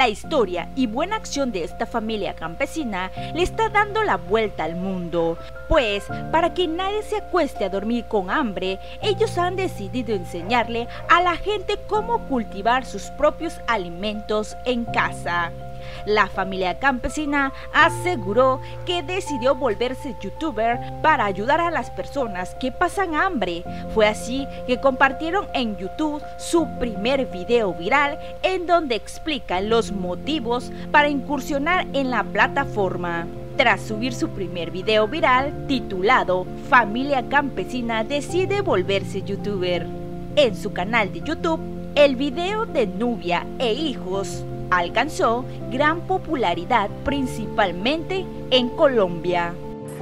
La historia y buena acción de esta familia campesina le está dando la vuelta al mundo, pues para que nadie se acueste a dormir con hambre, ellos han decidido enseñarle a la gente cómo cultivar sus propios alimentos en casa. La familia campesina aseguró que decidió volverse youtuber para ayudar a las personas que pasan hambre. Fue así que compartieron en YouTube su primer video viral en donde explican los motivos para incursionar en la plataforma. Tras subir su primer video viral titulado Familia Campesina decide volverse youtuber en su canal de YouTube, el video de Nubia e hijos alcanzó gran popularidad principalmente en Colombia.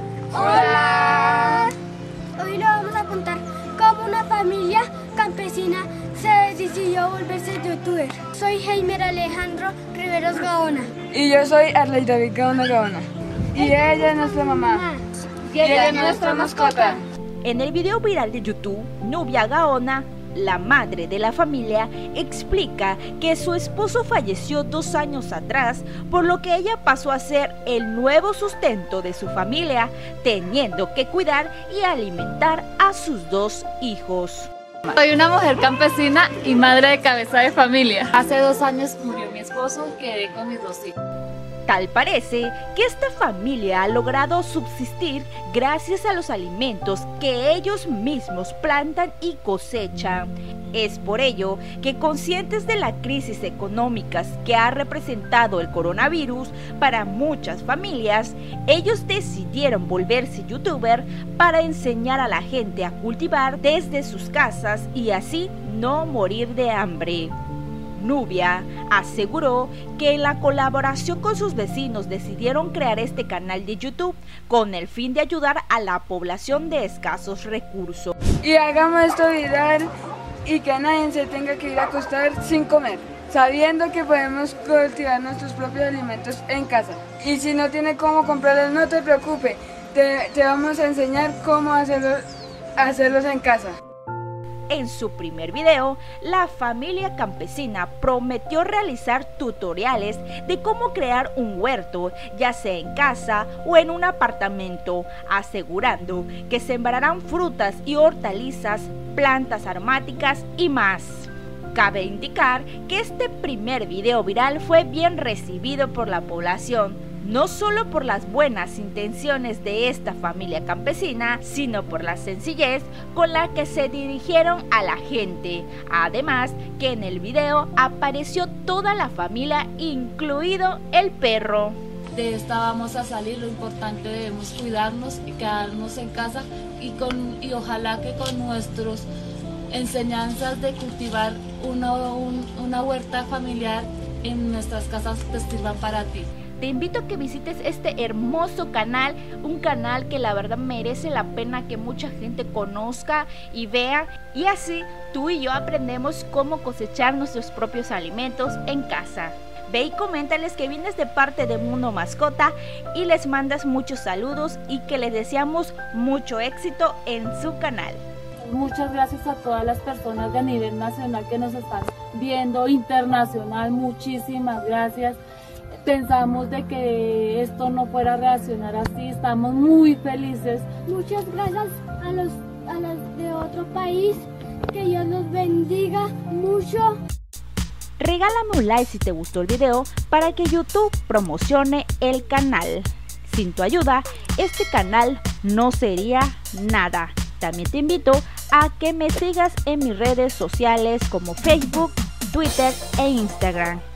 Hola, hoy le vamos a contar cómo una familia campesina se decidió volverse youtuber. Soy Heimer Alejandro Riveros Gaona. Y yo soy Arley David Gaona Gaona. Y ella es nuestra mamá. Y ella es nuestra mascota. En el video viral de YouTube, Nubia Gaona, la madre de la familia, explica que su esposo falleció 2 años atrás, por lo que ella pasó a ser el nuevo sustento de su familia, teniendo que cuidar y alimentar a sus 2 hijos. Soy una mujer campesina y madre de cabeza de familia. Hace 2 años murió mi esposo y quedé con mis 2 hijos. Tal parece que esta familia ha logrado subsistir gracias a los alimentos que ellos mismos plantan y cosechan. Es por ello que, conscientes de la crisis económica que ha representado el coronavirus para muchas familias, ellos decidieron volverse youtuber para enseñar a la gente a cultivar desde sus casas y así no morir de hambre. Nubia aseguró que en la colaboración con sus vecinos decidieron crear este canal de YouTube con el fin de ayudar a la población de escasos recursos. Y hagamos esto viral y que nadie se tenga que ir a acostar sin comer, sabiendo que podemos cultivar nuestros propios alimentos en casa. Y si no tiene cómo comprarlos, no te preocupes, te vamos a enseñar cómo hacerlos en casa. En su primer video, la familia campesina prometió realizar tutoriales de cómo crear un huerto, ya sea en casa o en un apartamento, asegurando que sembrarán frutas y hortalizas, plantas aromáticas y más. Cabe indicar que este primer video viral fue bien recibido por la población, no solo por las buenas intenciones de esta familia campesina, sino por la sencillez con la que se dirigieron a la gente. Además, que en el video apareció toda la familia, incluido el perro. De esta vamos a salir, lo importante debemos cuidarnos y quedarnos en casa y ojalá que con nuestras enseñanzas de cultivar una huerta familiar en nuestras casas te sirvan para ti. Te invito a que visites este hermoso canal, un canal que la verdad merece la pena que mucha gente conozca y vea, y así tú y yo aprendemos cómo cosechar nuestros propios alimentos en casa. Ve y coméntales que vienes de parte de Mundo Mascota y les mandas muchos saludos y que les deseamos mucho éxito en su canal. Muchas gracias a todas las personas de a nivel nacional que nos están viendo, internacional, muchísimas gracias. Pensamos de que esto no fuera a reaccionar así, estamos muy felices. Muchas gracias a los de otro país, que Dios los bendiga mucho. Regálame un like si te gustó el video para que YouTube promocione el canal. Sin tu ayuda, este canal no sería nada. También te invito a que me sigas en mis redes sociales como Facebook, Twitter e Instagram.